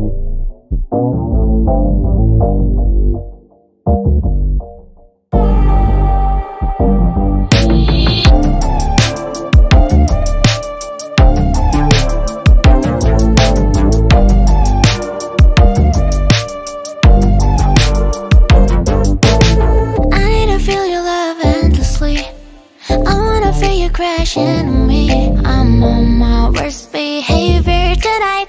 Crashing on me. I'm on my worst behavior tonight.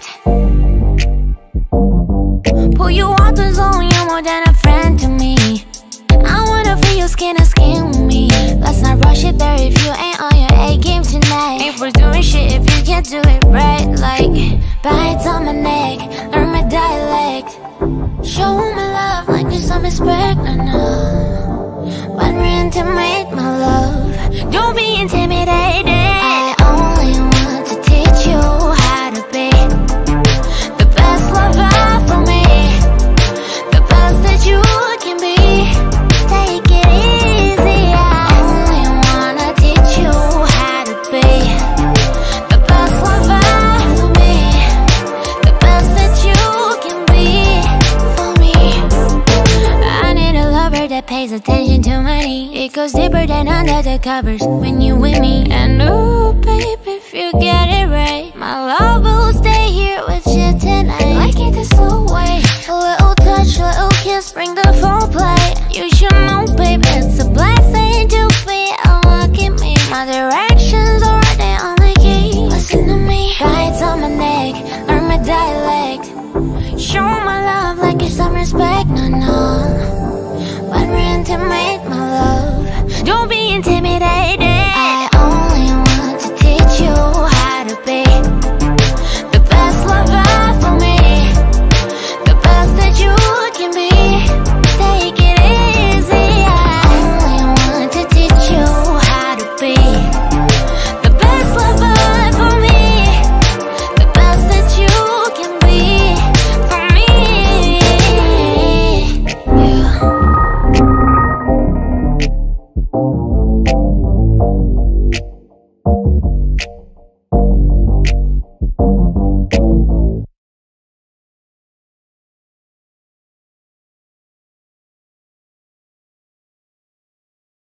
Pull you out the zone, you're more than a friend to me. I wanna feel your skin to skin with me. Let's not rush it there if you ain't on your A game tonight. Ain't worth doing shit if you can't do it right. Like bites on my neck, learn my dialect. Show my love like you're some respect, no. When we're intimate, my love, don't be intimidated. I only want to teach you how to be the best lover for me, the best that you can be. Take it easy. I only wanna teach you how to be the best lover for me, the best that you can be for me. I need a lover that pays attention to my needs. It goes deeper than under the covers when you with me. And ooh, baby, if you get it right, my love will stay here with you tonight. Like it the slow way, a little touch, little kiss, bring the full play. You should know, baby, it's a blessing to be unlocking me. My directions are right there on the key. Listen to me, bites on my neck, learn my dialect. Show my love like you're some respect, no. When we're intimate, my love, don't be intimidated. I only want to teach you how to be the best lover for me, the best that you can be. Take it easy. I only want to teach you how to be the best lover for me, the best that you can be for me. Yeah.